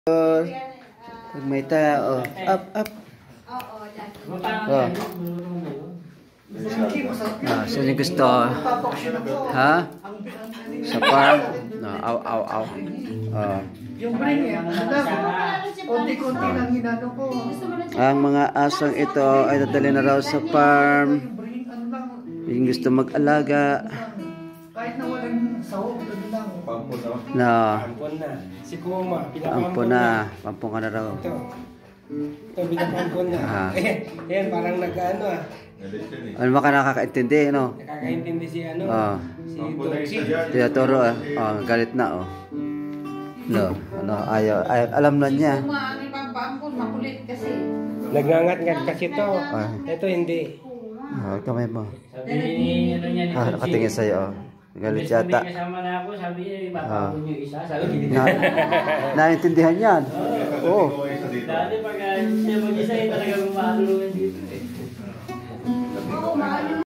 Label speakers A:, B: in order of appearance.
A: Pag may tao, up. Oh. Saan yung gusto? Ha? Sa farm? No, aw.
B: Yung bring konti-konti lang hinano ko.
A: Ang mga asong ito ay dadali na raw sa farm. Yung gusto mag-alaga.
B: Kahit na walang sahog, gano'n lang.
C: Pampon na.
A: No.
C: Pampon na. Si Kuma,
A: Pampon na. Pampon ka na raw.
C: Ito pinapampon na. Ayan, parang nag-ano ah.
A: Ano ba ka nakakaintindi, no?
C: Nakakaintindi si ano. Si Tochi.
A: Tiyatoro, galit na, oh. No, ayaw, alam na niya.
D: Makulit kasi.
C: Nagngangat-ngat kasi to. Ito hindi.
A: Kamay mo.
E: Sabi ano niya ni
A: Nakatingin sa'yo, oh. Galit yata.
E: Sabi kasama na ako, sabi niya, ipapapon yung isa. Sabi
A: Naintindihan yan. Oo.
E: dati pag siya mag-isa, talaga gumalo dito.